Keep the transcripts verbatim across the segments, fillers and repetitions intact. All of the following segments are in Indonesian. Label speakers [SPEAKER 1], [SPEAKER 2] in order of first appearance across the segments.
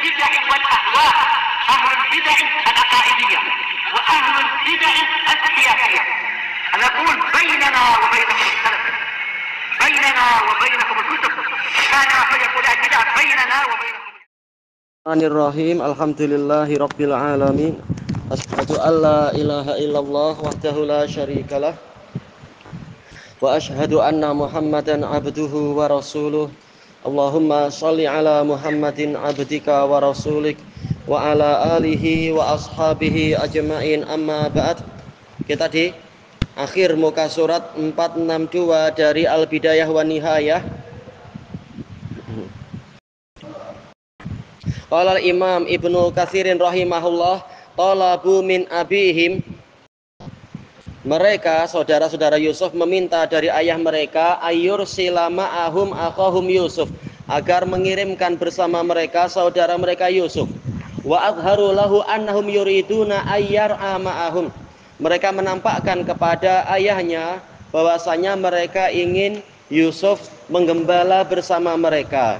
[SPEAKER 1] البدع والأهواء، أهل البدع العقائدية وأهل البدع السياسية. أنا أقول بيننا وبينكم السلف، بيننا وبينكم الكتب، كان فيقول البدع بيننا وبينكم.
[SPEAKER 2] Bismillahirrahmanirrahim. Alhamdulillahi rabbil alamin. Asyhadu an la ilaha illallah wahdahu la syarikalah wa asyhadu anna Muhammadan abduhu wa rasuluh. Allahumma shalli ala Muhammadin abdika wa rasulik wa ala alihi wa ashabihi ajma'in, amma ba'd. Kita di akhir muka surat empat enam dua dari Al-Bidayah wa Nihayah. Qala Imam Ibnu Katsirin rahimahullah, talabu min abihim, mereka saudara-saudara Yusuf meminta dari ayah mereka, ayyur silama ahum akhahum Yusuf, agar mengirimkan bersama mereka saudara mereka Yusuf. Wa adharu lahu annahum yuriduna ayyar ma'ahum, mereka menampakkan kepada ayahnya bahwasanya mereka ingin Yusuf menggembala bersama mereka.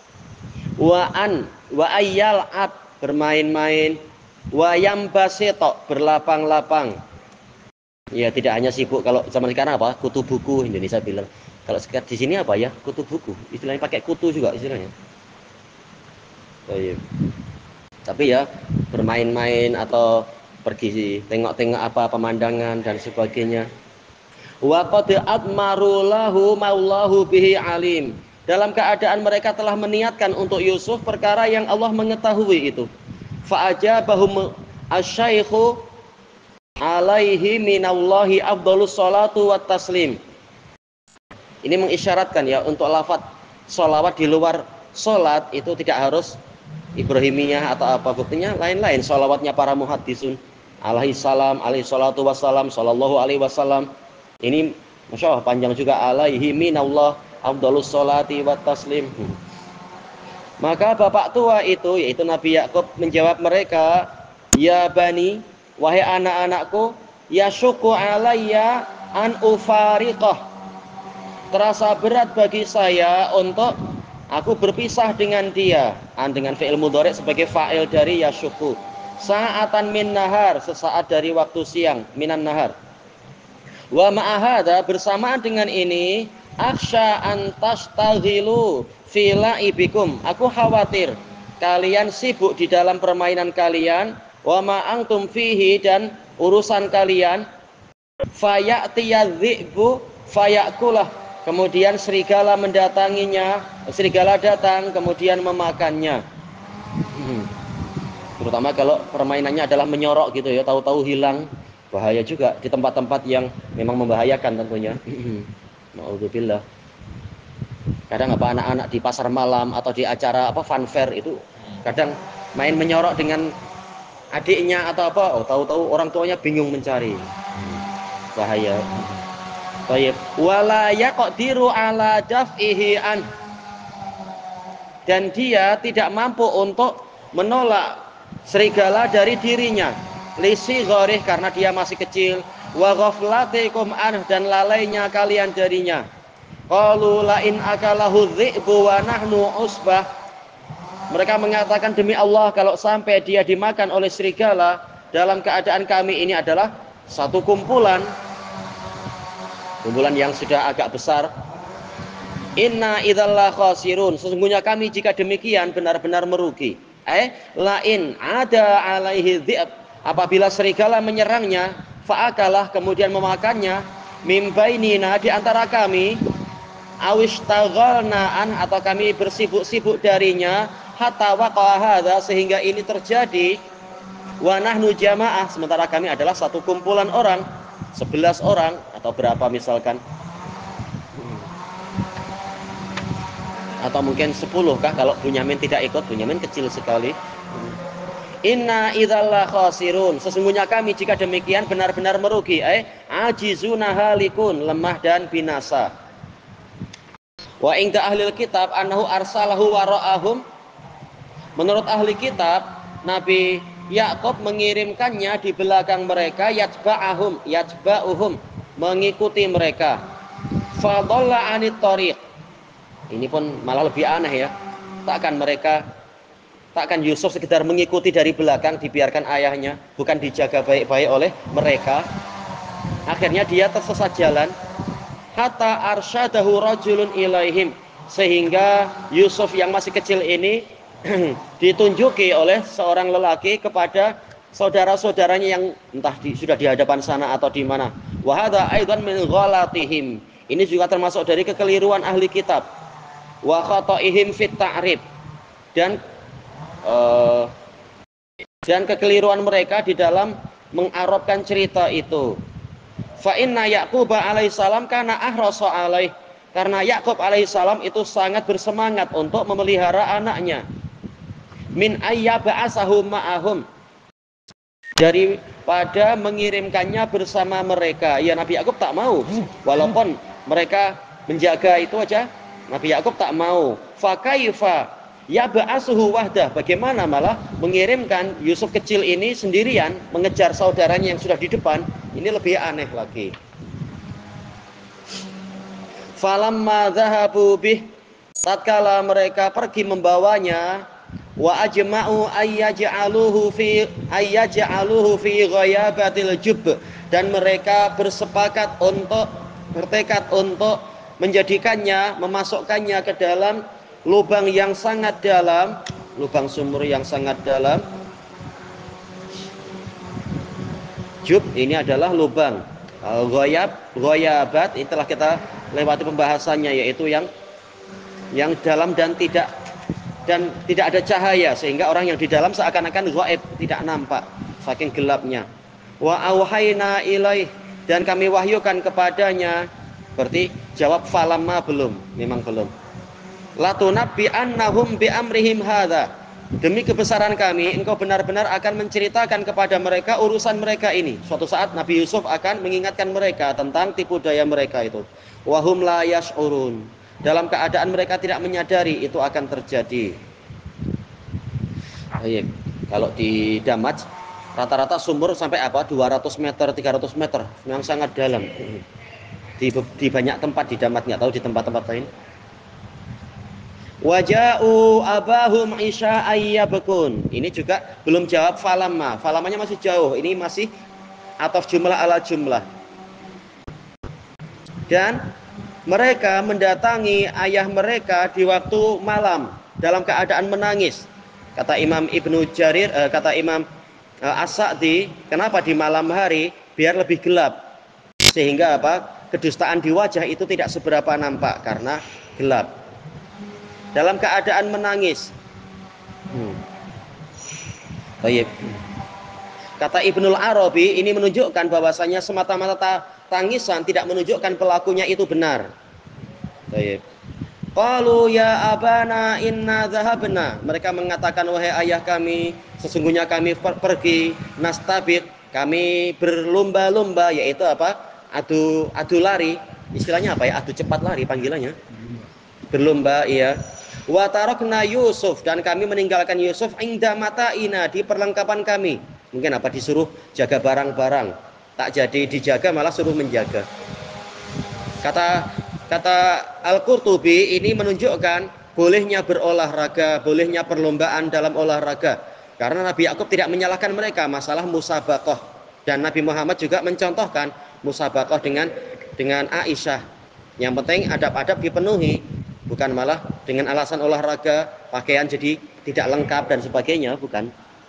[SPEAKER 2] Wa an wa ayyal ab, bermain-main, wa yambasito, berlapang-lapang. Ya, tidak hanya sibuk. Kalau zaman sekarang apa? Kutu buku, Indonesia bilang. Kalau sekarang di sini apa ya? Kutu buku. Istilahnya pakai kutu juga istilahnya. Oh, iya. Tapi ya bermain-main atau pergi tengok-tengok apa pemandangan dan sebagainya. Wa qad admaru lahu maullahu bihi alim, dalam keadaan mereka telah meniatkan untuk Yusuf perkara yang Allah mengetahui itu. Fa'ajabahum asyaikhu alaihi minallahi afdhalus salatu wat taslim. Ini mengisyaratkan ya untuk lafaz sholawat di luar sholat itu tidak harus Ibrahimiyah atau apa, buktinya lain-lain. Sholawatnya para muhaddisun, alaihi salam, alaihi salatu wassalam, sallallahu alaihi wasallam. Ini masya Allah panjang juga, alaihi minallah afdhalus sholati wat taslim. Maka bapak tua itu, yaitu Nabi Yakub, menjawab mereka, ya bani, wahai anak-anakku, yasyuku alayya an ufariqah, terasa berat bagi saya untuk aku berpisah dengan dia. An dengan fi'il mudhari' sebagai fa'il dari yasyuku. Sa'atan min nahar, sesaat dari waktu siang, minan nahar. Wa ma'ahada, bersamaan dengan ini, aksha antastaghilu fi la'ibikum, aku khawatir kalian sibuk di dalam permainan kalian, wa ma antum fihi, dan urusan kalian, fayatiyadhi'bu fayakulah, kemudian serigala mendatanginya, serigala datang kemudian memakannya. Hmm. Terutama kalau permainannya adalah menyorok gitu ya, tahu-tahu hilang, bahaya juga di tempat-tempat yang memang membahayakan tentunya. Ma'udzubillah. Kadang apa anak-anak di pasar malam atau di acara apa fun fair itu kadang main menyorok dengan adiknya atau apa, oh tahu-tahu orang tuanya bingung mencari. Bahaya. Baik, wala yaqdiru ala daf'ihi an, dan dia tidak mampu untuk menolak serigala dari dirinya, lisi gharih, karena dia masih kecil, wa ghaflatikum an, dan lalainya kalian darinya. Qalu la in akalahu dhi'bu wa nahnu usbah, mereka mengatakan demi Allah kalau sampai dia dimakan oleh serigala dalam keadaan kami ini adalah satu kumpulan, kumpulan yang sudah agak besar. Inna idzal khasirun, sesungguhnya kami jika demikian benar-benar merugi. Eh lain ada alaihi dhi'ab, apabila serigala menyerangnya, fa'akalah, kemudian memakannya, mim bainina, di antara kami, awistaghalna an, atau kami bersibuk-sibuk darinya, hatta waqa'a hadza, sehingga ini terjadi, wa nahnu jamaah, sementara kami adalah satu kumpulan orang, sebelas orang atau berapa misalkan, atau mungkin sepuluh kah kalau Bunyamin tidak ikut, Bunyamin kecil sekali. Inna idzal khasirun, sesungguhnya kami jika demikian benar-benar merugi, eh ajizuna halikun, lemah dan binasa. Wa inda ahlil kitab annahu arsalahu wara'ahum, menurut ahli kitab Nabi Yakub mengirimkannya di belakang mereka, yatba'ahum, yatba'uhum, mengikuti mereka. Fadalla anit thariq, ini pun malah lebih aneh ya, takkan mereka Takkan Yusuf sekedar mengikuti dari belakang, dibiarkan ayahnya, bukan dijaga baik-baik oleh mereka. Akhirnya dia tersesat jalan. Hatta arsyadahu rajulun ilaihim, sehingga Yusuf yang masih kecil ini ditunjuki oleh seorang lelaki kepada saudara-saudaranya yang entah di, sudah di hadapan sana atau di mana. Wa hadza aidan min ghalatihim. Ini juga termasuk dari kekeliruan ahli kitab. Wa khata'ihim fit ta'rif. Dan Uh, dan kekeliruan mereka di dalam mengarabkan cerita itu. Fa inna Yaqub alaihissalam kana ahrasa alaih, karena Yakub alaihissalam itu sangat bersemangat untuk memelihara anaknya. Min ayyaba'asahu ma'ahum, daripada mengirimkannya bersama mereka. Ya, Nabi Yakub tak mau, walaupun mereka menjaga itu aja, Nabi Yakub tak mau. Fa kaifa ya ba'asuhu wahdah, bagaimana malah mengirimkan Yusuf kecil ini sendirian mengejar saudaranya yang sudah di depan. Ini lebih aneh lagi. Falamma dhahabu bih, tatkala mereka pergi membawanya, wa ajma'u ayyaj'aluhu fi ayyaj'aluhu fi ghayabatil jubb, dan mereka bersepakat untuk bertekad untuk menjadikannya, memasukkannya ke dalam lubang yang sangat dalam, lubang sumur yang sangat dalam. Jub ini adalah lubang. Ghayab, ghayabat, ini telah kita lewati pembahasannya, yaitu yang yang dalam dan tidak dan tidak ada cahaya, sehingga orang yang di dalam seakan-akan ghaib, tidak nampak saking gelapnya. Wa auhayna ilaih, dan kami wahyukan kepadanya. Berarti jawab falamma belum, memang belum. Latunabbi annahum bi amrihim hadza, demi kebesaran kami engkau benar-benar akan menceritakan kepada mereka urusan mereka ini. Suatu saat Nabi Yusuf akan mengingatkan mereka tentang tipu daya mereka itu. Wahum la yash'urun, dalam keadaan mereka tidak menyadari itu akan terjadi. Baik, kalau di Damaj rata-rata sumur sampai apa dua ratus meter, tiga ratus meter, memang sangat dalam. Di, di banyak tempat di Damaj, nggak tahu di tempat-tempat lain. Waja'u abahum isya ayyabkun. Ini juga belum jawab falamma. Falamanya masih jauh. Ini masih ataf jumlah ala jumlah. Dan mereka mendatangi ayah mereka di waktu malam dalam keadaan menangis. Kata Imam Ibnu Jarir, eh, kata Imam eh, As-Sa'di, kenapa di malam hari? Biar lebih gelap. Sehingga apa? Kedustaan di wajah itu tidak seberapa nampak karena gelap. Dalam keadaan menangis. Hmm. Baik. Kata Ibnul Arabi, ini menunjukkan bahwasanya semata-mata tangisan tidak menunjukkan pelakunya itu benar. Baik. Qalu ya abana inna dhahabna, mereka mengatakan wahai ayah kami, sesungguhnya kami per pergi nastabik, kami berlomba-lomba, yaitu apa? Adu adu lari. Istilahnya apa ya? Adu cepat lari panggilannya. Berlomba, iya. Wa tarakna Yusuf, dan kami meninggalkan Yusuf inda mata'ina, di perlengkapan kami. Mungkin apa, disuruh jaga barang-barang, tak jadi dijaga malah suruh menjaga. Kata kata Al-Qurtubi, ini menunjukkan bolehnya berolahraga, bolehnya perlombaan dalam olahraga. Karena Nabi Yakub tidak menyalahkan mereka masalah musabaqah, dan Nabi Muhammad juga mencontohkan musabaqah dengan dengan Aisyah. Yang penting adab-adab dipenuhi, bukan malah dengan alasan olahraga, pakaian jadi tidak lengkap dan sebagainya, bukan.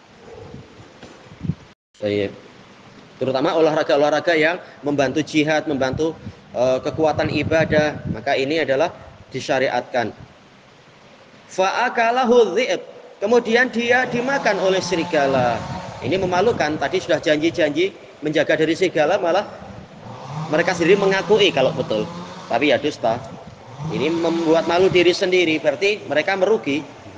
[SPEAKER 2] Baik. Terutama olahraga-olahraga yang membantu jihad, membantu uh, kekuatan ibadah, maka ini adalah disyariatkan. Fa'akalahu dhi'b, kemudian dia dimakan oleh serigala. Ini memalukan, tadi sudah janji-janji menjaga dari serigala, malah mereka sendiri mengakui kalau betul, tapi ya dusta. Ini membuat malu diri sendiri, berarti mereka merugi.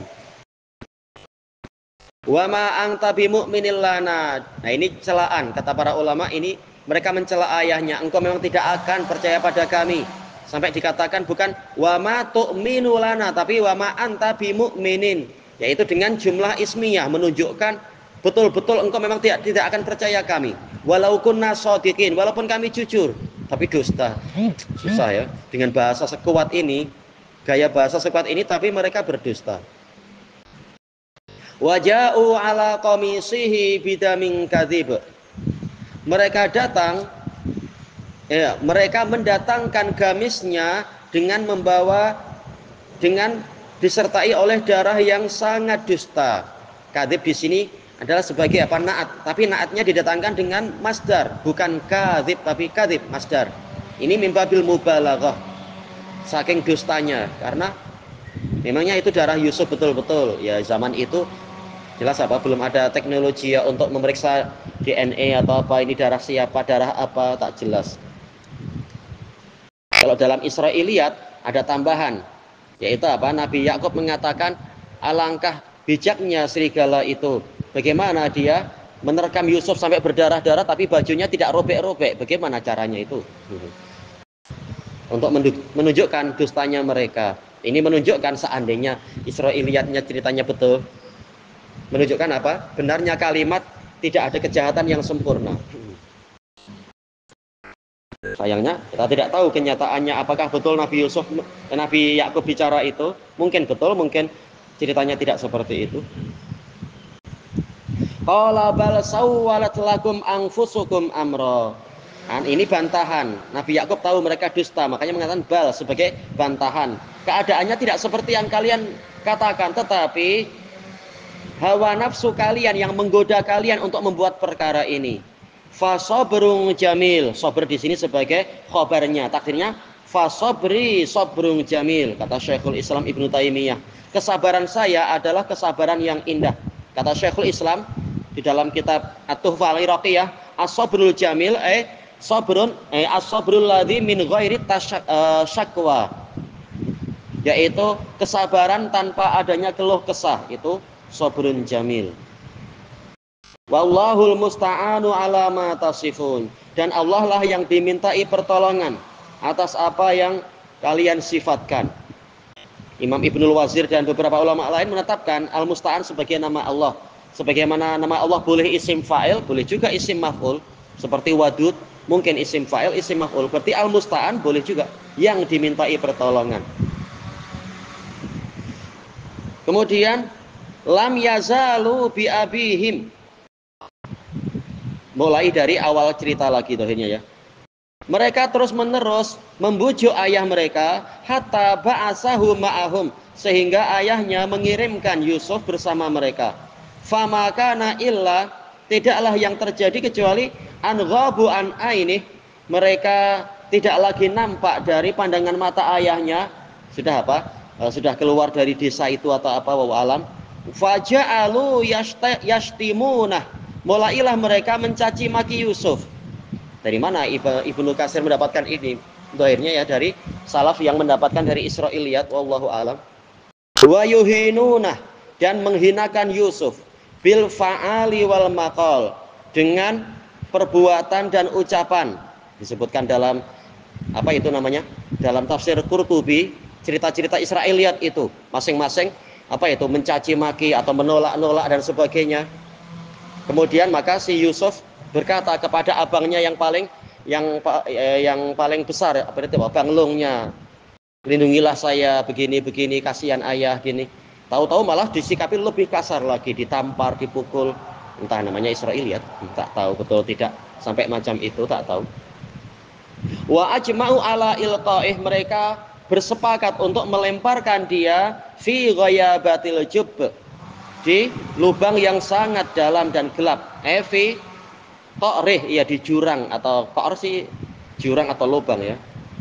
[SPEAKER 2] Wa ma anta bimu'minil lana. Nah, ini celaan kata para ulama, ini mereka mencela ayahnya, engkau memang tidak akan percaya pada kami. Sampai dikatakan bukan wa ma tu'minu lana, tapi wa ma anta bimu'minin, yaitu dengan jumlah ismiyah menunjukkan betul-betul engkau memang tidak tidak akan percaya kami. Walau kunna shadiqin, walaupun kami jujur, tapi dusta. Susah ya dengan bahasa sekuat ini, gaya bahasa sekuat ini, tapi mereka berdusta. Waja'u ala qamisihi bidamin kadzib. Mereka datang ya, mereka mendatangkan gamisnya dengan membawa dengan disertai oleh darah yang sangat dusta. Kadzib di sini adalah sebagai apa? Naat, tapi naatnya didatangkan dengan masdar, bukan kadzib tapi kadzib masdar. Ini mimbabil mubalaghah, saking dustanya, karena memangnya itu darah Yusuf betul-betul. Ya zaman itu jelas apa belum ada teknologi ya untuk memeriksa D N A atau apa, ini darah siapa, darah apa, tak jelas. Kalau dalam Israiliyat ada tambahan, yaitu apa? Nabi Yakub mengatakan alangkah bijaknya serigala itu. Bagaimana dia menerkam Yusuf sampai berdarah-darah tapi bajunya tidak robek-robek. Bagaimana caranya itu? Untuk menunjukkan dustanya mereka. Ini menunjukkan seandainya Israiliyatnya ceritanya betul, menunjukkan apa? Benarnya kalimat tidak ada kejahatan yang sempurna. Sayangnya kita tidak tahu kenyataannya apakah betul Nabi Yusuf, Nabi Yakub bicara itu. Mungkin betul, mungkin ceritanya tidak seperti itu. Qala bal sawwalat lakum anfusukum amra. Nah, ini bantahan. Nabi Yakub tahu mereka dusta, makanya mengatakan bal sebagai bantahan. Keadaannya tidak seperti yang kalian katakan, tetapi hawa nafsu kalian yang menggoda kalian untuk membuat perkara ini. Fasabrun jamil. Sabr di sini sebagai khabarnya, takdirnya fasabri sabrun jamil. Kata Syekhul Islam Ibnu Taimiyah, kesabaran saya adalah kesabaran yang indah. Kata Syekhul Islam di dalam kitab At-Tuhfah al-Iraqiyah, as-sabrul jamil eh sabrun eh as-sabrul ladzi min ghairi tasyakwa, yaitu kesabaran tanpa adanya keluh kesah, itu sabrun jamil. Wallahul musta'anu ala ma tasifun, dan Allah lah yang dimintai pertolongan atas apa yang kalian sifatkan. Imam Ibnul Wazir dan beberapa ulama lain menetapkan al-musta'an sebagai nama Allah. Sebagaimana nama Allah boleh isim fa'il, boleh juga isim maf'ul. Seperti wadud, mungkin isim fa'il, isim maf'ul. Berarti al-musta'an boleh juga yang dimintai pertolongan. Kemudian lam yazalu bi abihim. Mulai dari awal cerita lagi dohirnya ya. Mereka terus menerus membujuk ayah mereka hatta ba'asahu ma'ahum, sehingga ayahnya mengirimkan Yusuf bersama mereka. Fama kana illa, tidaklah yang terjadi kecuali an ghabu an ainih, mereka tidak lagi nampak dari pandangan mata ayahnya. Sudah apa? E, sudah keluar dari desa itu atau apa, wallahu alam. Faja'alu yashtimunah, mulailah mereka mencaci maki Yusuf. Dari mana Ibnu Katsir mendapatkan ini? Akhirnya ya dari salaf yang mendapatkan dari Israiliyat, wallahu alam. Wa yuhinuna, dan menghinakan Yusuf bil fa'ali wal maqal, dengan perbuatan dan ucapan. Disebutkan dalam apa itu namanya? Dalam tafsir Qurtubi, cerita-cerita Israiliyat itu masing-masing apa itu mencaci maki atau menolak-nolak dan sebagainya. Kemudian maka si Yusuf berkata kepada abangnya yang paling yang eh, yang paling besar, apa itu abang lungnya, lindungilah saya begini-begini, kasihan ayah gini. Tahu-tahu malah disikapi lebih kasar lagi, ditampar, dipukul. Entah namanya Israiliyat, tak tahu betul tidak sampai macam itu, tak tahu. Wa ajma'u ala ilqa'ih, mereka bersepakat untuk melemparkan dia fi ghayabatil jubb, di lubang yang sangat dalam dan gelap. Evi Qa'rih, ya di jurang, atau Qa'r sih jurang atau lubang ya.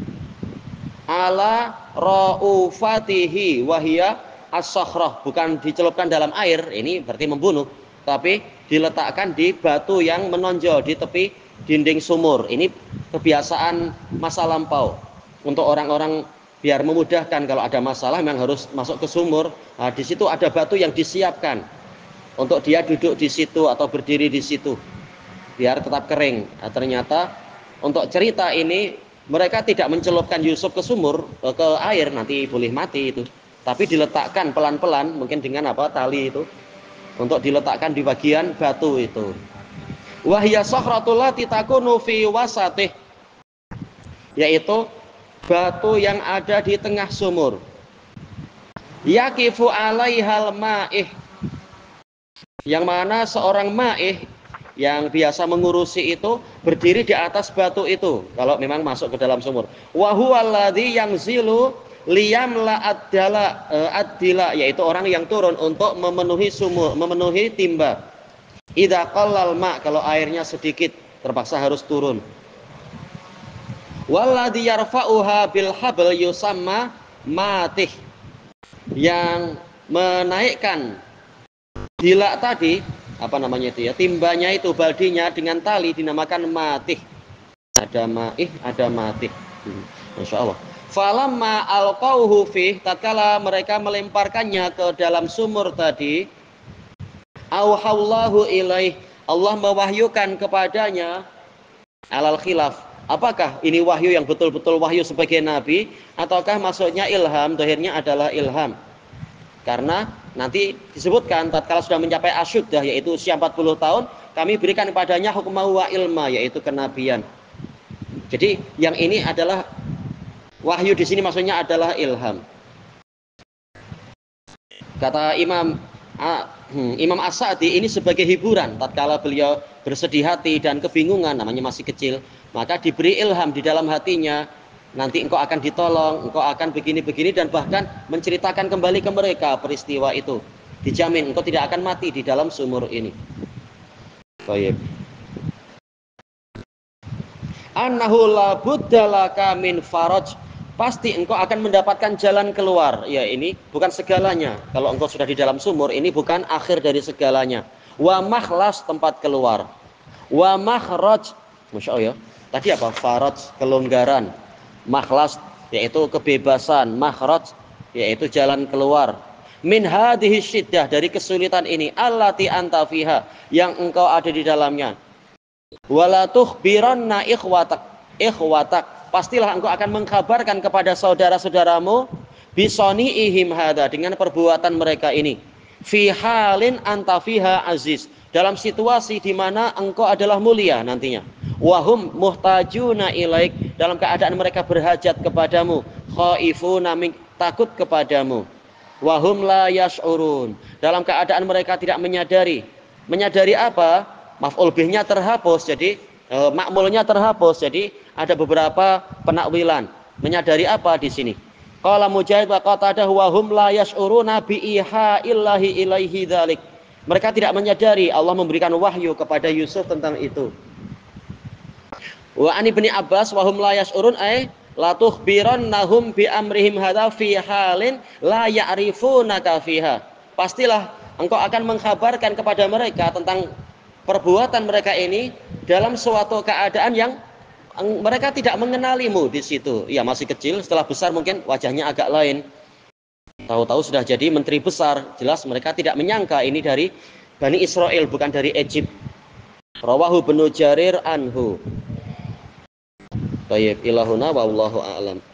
[SPEAKER 2] Ala ra'ufatihi wahia as-sakhrah, bukan dicelupkan dalam air, ini berarti membunuh, tapi diletakkan di batu yang menonjol di tepi dinding sumur. Ini kebiasaan masa lampau untuk orang-orang biar memudahkan kalau ada masalah memang harus masuk ke sumur. Nah, di situ ada batu yang disiapkan untuk dia duduk di situ atau berdiri di situ biar tetap kering. Nah, ternyata untuk cerita ini mereka tidak mencelupkan Yusuf ke sumur, ke air, nanti boleh mati itu. Tapi diletakkan pelan-pelan, mungkin dengan apa, tali itu, untuk diletakkan di bagian batu itu. Wahya sakhratul lati takunu fi wasatih, yaitu batu yang ada di tengah sumur. Yaqifu alaihal ma'ih, Yang mana seorang ma'ih yang biasa mengurusi itu berdiri di atas batu itu kalau memang masuk ke dalam sumur. Wa huwallazi yanzilu liyamla ad-dala ad-dila, yaitu orang yang turun untuk memenuhi sumur, memenuhi timba. Idza qallal ma, kalau airnya sedikit terpaksa harus turun. Walladzi yarfa'uha bil habl yusamma matih, yang menaikkan dila tadi, apa namanya itu ya, timbanya itu, baldinya dengan tali dinamakan matih. Ada ma'ih, ada matih. hmm. Masya Allah. Falamma alqauhu fih, tatkala mereka melemparkannya ke dalam sumur tadi, auhallahu ilaih, Allah mewahyukan kepadanya, alal khilaf, apakah ini wahyu yang betul-betul wahyu sebagai nabi, ataukah maksudnya ilham, dohirnya adalah ilham. Karena nanti disebutkan tatkala sudah mencapai asyuddah, yaitu usia empat puluh tahun, kami berikan kepadanya hukma wa ilma, yaitu kenabian. Jadi yang ini adalah wahyu, di sini maksudnya adalah ilham. Kata Imam hmm, Imam As-Sa'di, ini sebagai hiburan tatkala beliau bersedih hati dan kebingungan, namanya masih kecil, maka diberi ilham di dalam hatinya, nanti engkau akan ditolong, engkau akan begini-begini, dan bahkan menceritakan kembali ke mereka peristiwa itu. Dijamin engkau tidak akan mati di dalam sumur ini. Baik. Annahu la budda laka min faraj, pasti engkau akan mendapatkan jalan keluar. Ya, ini bukan segalanya. Kalau engkau sudah di dalam sumur, ini bukan akhir dari segalanya. Wa makhlas, tempat keluar. Wa makhraj, Masya Allah ya. Tadi apa? Faraj, kelonggaran. Makhlas, yaitu kebebasan. Makhraj, yaitu jalan keluar. Min hadhihi syiddah, dari kesulitan ini. Allati anta fiha, yang engkau ada di dalamnya. Wala tukhbiranna ikhwatak, ikhwatak, pastilah engkau akan mengkabarkan kepada saudara-saudaramu bisoni'ihim hadha, dengan perbuatan mereka ini. Fi halin anta fiha aziz, dalam situasi di mana engkau adalah mulia nantinya. Wahum muhtajuna ilaik, dalam keadaan mereka berhajat kepadamu. Khaifuna min, takut kepadamu. Wahum la yash'urun, dalam keadaan mereka tidak menyadari. Menyadari apa? Maf'ul bihnya terhapus, jadi e, makmulnya terhapus. Jadi ada beberapa penakwilan. Menyadari apa di sini? Qala Mujahid wa Qatadah wa hum la yash'uruna bi ihaillahi ilaihi dzalik. Mereka tidak menyadari Allah memberikan wahyu kepada Yusuf tentang itu. Wa an Ibnu Abbas wa hum la yash'urun ay la tukhbirannahum bi amrihim hadza fi halin la ya'rifunaka fiha. Pastilah engkau akan mengkabarkan kepada mereka tentang perbuatan mereka ini dalam suatu keadaan yang mereka tidak mengenalimu di situ. Ya, masih kecil, setelah besar mungkin wajahnya agak lain. Tahu-tahu sudah jadi menteri besar. Jelas mereka tidak menyangka ini dari Bani Israel, bukan dari Egypt. Rawahu Ibnu Jarir anhu. Baik, ilahuna wallahu a'lam.